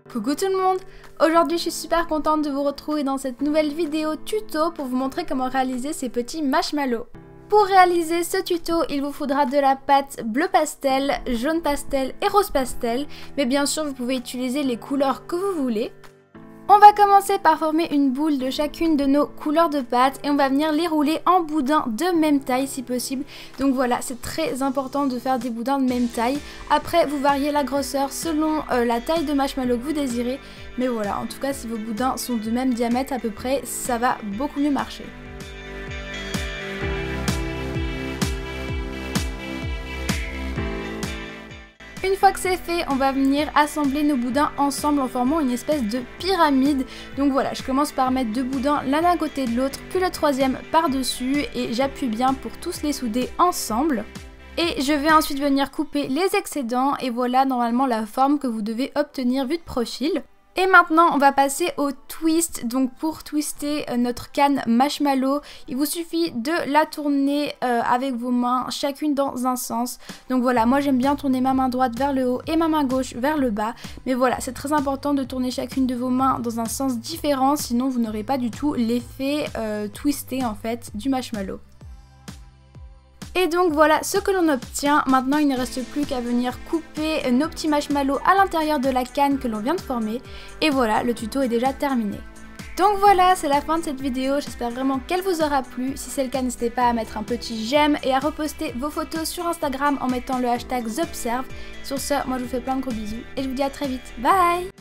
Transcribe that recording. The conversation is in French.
Coucou tout le monde! Aujourd'hui je suis super contente de vous retrouver dans cette nouvelle vidéo tuto pour vous montrer comment réaliser ces petits marshmallows. Pour réaliser ce tuto, il vous faudra de la pâte bleu pastel, jaune pastel et rose pastel, mais bien sûr vous pouvez utiliser les couleurs que vous voulez. On va commencer par former une boule de chacune de nos couleurs de pâte et on va venir les rouler en boudins de même taille si possible. Donc voilà, c'est très important de faire des boudins de même taille. Après, vous variez la grosseur selon la taille de marshmallow que vous désirez. Mais voilà, en tout cas, si vos boudins sont de même diamètre à peu près, ça va beaucoup mieux marcher. Une fois que c'est fait, on va venir assembler nos boudins ensemble en formant une espèce de pyramide. Donc voilà, je commence par mettre deux boudins l'un d'un côté de l'autre, puis le troisième par-dessus et j'appuie bien pour tous les souder ensemble. Et je vais ensuite venir couper les excédents et voilà normalement la forme que vous devez obtenir vue de profil. Et maintenant on va passer au twist. Donc pour twister notre canne marshmallow, il vous suffit de la tourner avec vos mains chacune dans un sens. Donc voilà, moi j'aime bien tourner ma main droite vers le haut et ma main gauche vers le bas. Mais voilà, c'est très important de tourner chacune de vos mains dans un sens différent, sinon vous n'aurez pas du tout l'effet twisté en fait du marshmallow. Et donc voilà ce que l'on obtient. Maintenant il ne reste plus qu'à venir couper nos petits marshmallows à l'intérieur de la canne que l'on vient de former. Et voilà, le tuto est déjà terminé. Donc voilà, c'est la fin de cette vidéo, j'espère vraiment qu'elle vous aura plu. Si c'est le cas, n'hésitez pas à mettre un petit j'aime et à reposter vos photos sur Instagram en mettant le hashtag #Zobserve. Sur ce, moi je vous fais plein de gros bisous et je vous dis à très vite. Bye!